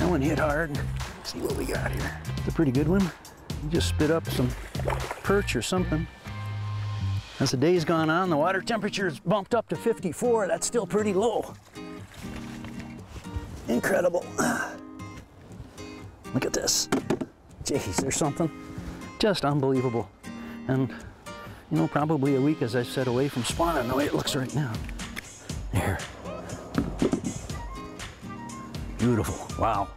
That one hit hard. Let's see what we got here. It's a pretty good one. You just spit up some perch or something. As the day's gone on, the water temperature's bumped up to 54. That's still pretty low. Incredible. Look at this. Jeez, there's something just unbelievable. And, you know, probably a week, as I said, away from spawning the way it looks right now. There. Beautiful. Wow.